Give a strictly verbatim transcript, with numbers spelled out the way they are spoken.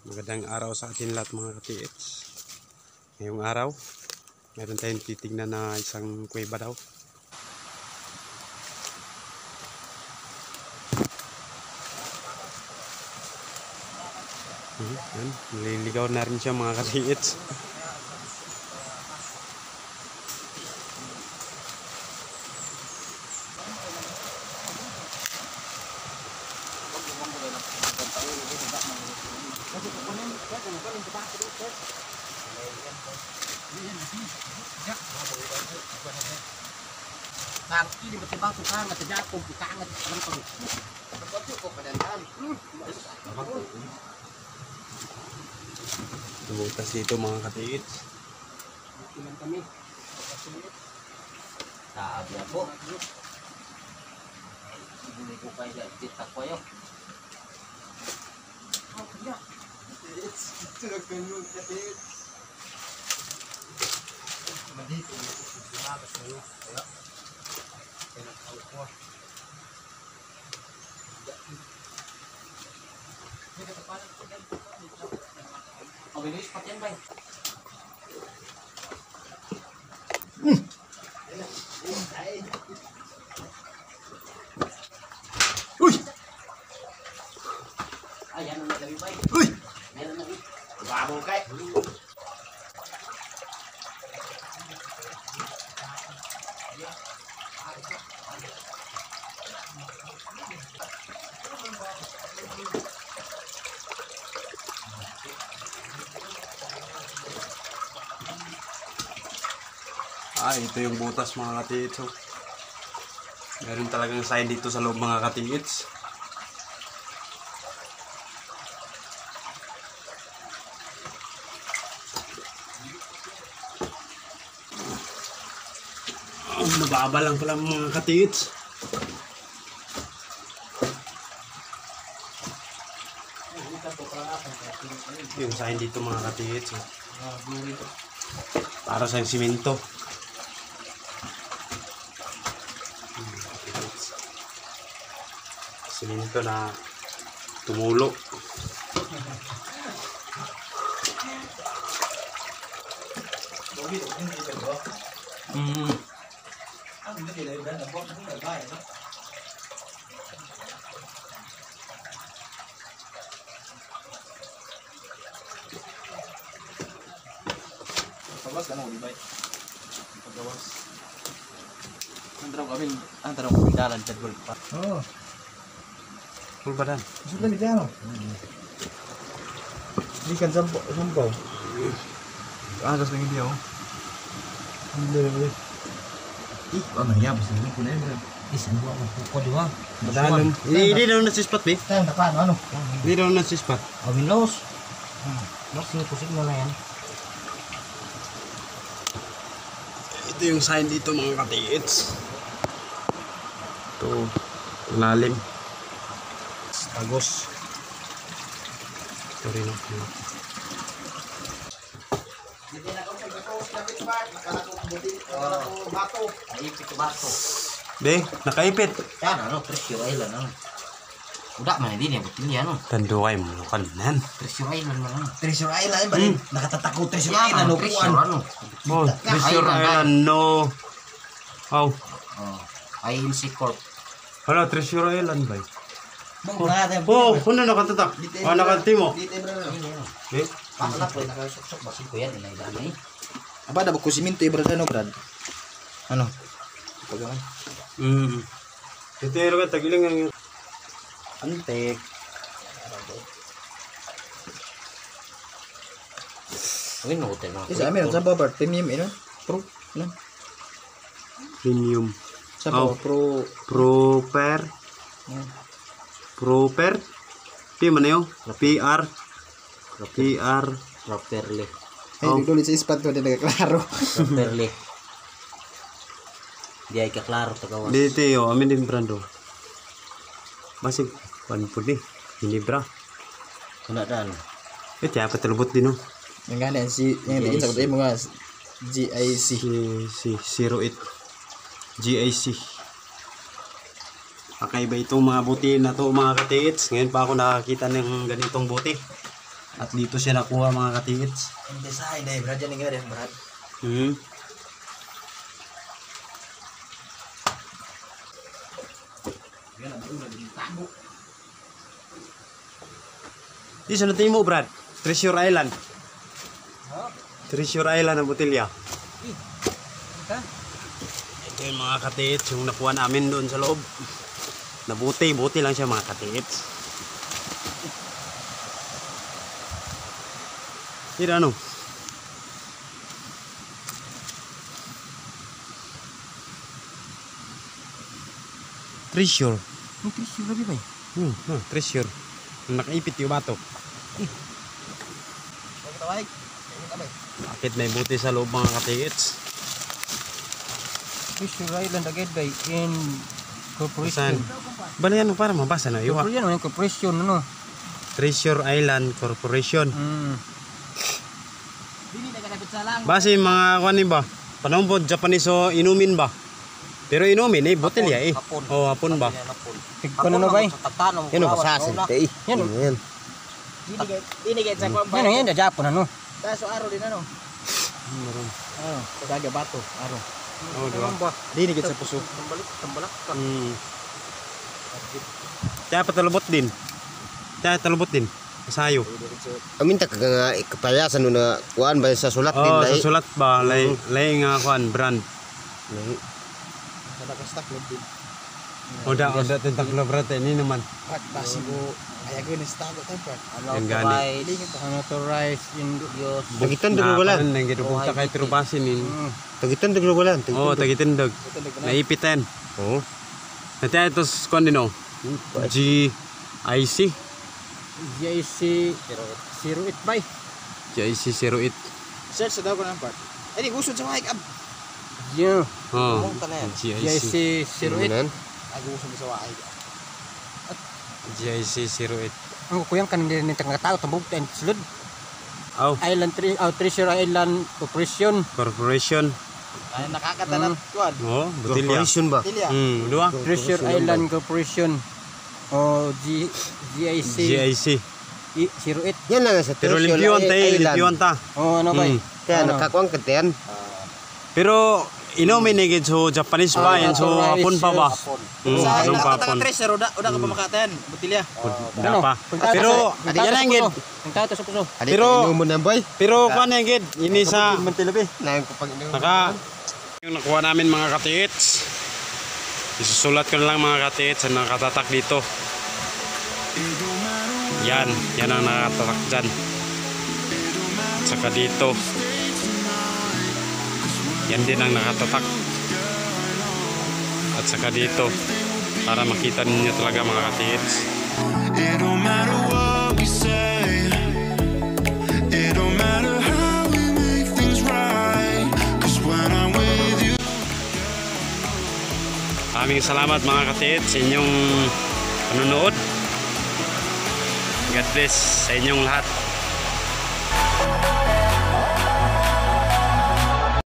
Magandang araw sa atin lahat mga ka-T H. Ngayong araw, meron tayong titignan na isang kuweba daw. Hmm, yan, naliligaw na rin siya mga ka-T H. Kaki di batibang tukang at jatuh tukang at alam ko. Bakit ko padandan? Butas dito mga ka-T H. Ilan kami? Sabi ako. Hindi ko kaya titak ko yo. Oh, kaya. It's tulog ka nun kasi. Madito. Sumagas mo yo. Kaya. Oh, bilis pa yan, bay. Hmm. Uy! Ayan ang nagabi, bay. Uy! Meron na, babaw kay. Ah, ito yung butas mga ka-T H. Meron talagang sign dito sa loob mga ka-T H. Oh, mababa lang pala mga ka-T H. Yung sign dito mga ka-T H. Para sa simento. Simento na tumulo. Mm. Pagawas ka na, Ulibay. Pagawas. Antara kami, antara kami dalan sa gulp pa. Oo. Full badan. Gusto lang dyan, no? Hindi kan sampaw. Sampaw. Agas lang hindi ako. Hindi na ulit. Ih, ano ya, basta lang kunay mo. Isan mo ako puko di ba? Madalam. Hindi daw nasispat, be. Tayo, nakano, ano? Hindi daw nasispat. Awin los. Los, sinipusik mo na yan. Ito yung sign dito mga ka-T H. Ito, lalim. Tagos. Ito rin ako. Hindi na ako pagkakos na pitbart. Nakalakong buti. Nakalakong bato. Naipit ko bato. Be, nakaipit. Yan, ano, Treasure Island, ano. Udah, mana din yung butin yan, ano. Tanduay mo kanan. Treasure Island, ano. Treasure Island, ba? Hmm. Nakatatakot Treasure Yan, Island, ano, no? Treasure, ano. Oh, Treasure Island, Island, no. Oh, Oh, I N C Corp. hala, Treasure Island ba? Bang, mga natin. Oh, ano nakatatak? Oh, nakatimo. Dito, bro. Eh, Paano na po, nakasok-sok ba ko yan, inailan na eh. Apa, dapat ko siminto, Brad, ano, Brad? Ano? Pagkaman. mm. Ito yung rin, tagiling yung antik. Uy, no, hotel na. Isa, amin, sa baba, premium, ano? Pro, ano? Premium. Sa Oh. baba, pro. Proper. Yan. Proper. P mana yun? P R. P R. Properly. Ay, Oh. dito ulit sa ispat ko, din nagkaklaro. Properly. Di ay kaklaro tagawas. Dito yun, amin din brando. Masig, pan po di. Hinibra. Kuna dan. Eh, tiya patalubot din oh. Yang gana, si, yang tingin sa kutuin mo nga, G I C. Si, si, zero eight. G I C. Kakaiba itong mga buti na to mga ka-T H. Ngayon pa ako nakakita ng ganitong buti. At dito siya nakuha mga katiits. Hindi sa hindi, Brad. Yan nga rin, Brad. Hmm. Di sa natin mo, Brad. Treasure Island. Treasure Island ang botilya. Ito yung mga katiits, yung nakuha namin doon sa loob. Nabuti, buti lang siya mga katiits. Tira ano? Treasure. Ang tissue lagi ba? Hmm, huh, treasure. Nakaipit yung bato. Bakit may buti sa loob mga katiits? Tissue Island agad ba? In Saan? corporation. Bala yan para mabasa na yun. Corporation, ano? Corporation, ano? Treasure Island Corporation. Hmm. Base mga kuanin ba? Panompod Japanese o inumin ba? Pero inumin eh botelya eh. Oh, hapon ba? Tigpan na ba? Yan ang basasin. Eh, Yan o. yan. Dinigay sa kwan Yan o, yan. Japon, ano? Taso aro din ano. Meron. Ano, kagaga bato, aro. Oh, diba? Dinigit sa puso. Tambalik, tambalak ka. Hmm. Kaya patalubot din. Kaya talubot din. Masayo. Amin ta kaga kapayasan no na kuan ba sa sulat din Oh, dai. sa sulat ba? Lay, lay nga kuan brand. Kada ka stock din. Oda, oda tentang klubrat ini naman. Pat basigo ayago ni stock ko pa. Yan gani. Unauthorized in use. Tagitan Na duglo kuan nang gidubog kay trubasin in. Tagitan duglo wala. Oh, tagitindog. Naipiten. Oh. Natay ito kuan din oh. G I C. G I C zero eight by. G I C zero eight. Search sa daw ko ng part. Ay, di gusod sa mic ab. Yeah. Oh. Mong tanan. G G I I C. C zero eight. Ay gusod sa waay. G I C zero eight. Ang kuyang kanin din ng tao tambog and sulod. Oh, Island Tre oh, Treasure Island Corporation. corporation. Ay nakakatanan kuan. Oh, botilya. Corporation ba? Tilya. Hmm, dua. Treasure Island Corporation. O G G I C G I C. zero eight. Yan lang sa Pero limpyuan tayo, limpyuan ta. Oh, ano ba? Hmm. Kaya Ano? nakakuan ka ten. Pero inumin ni gid so Japanese ba yan so hapon pa ba? Hmm, Sa anong pa nakakatakan hapon? treasure uda uda ka pa makatayan. Butilya. Wala pa. Pero yan ang gid. Ang tao to sa puso. Pero- mo na boy. Pero kuan yan gid, ini sa Mantilabi. Na kapag naka yung nakuha namin mga katiits. Isusulat ko na lang mga katiits ang nakatatak dito. Yan, yan ang nakatatak dyan. At saka dito. Yan din ang nakatatak. At saka dito. Para makita ninyo talaga mga katiits. It don't matter what we say. It don't matter how we make things right. 'Cause when I'm with you. Maraming salamat mga katiits sa inyong panonood. God bless sa inyong lahat.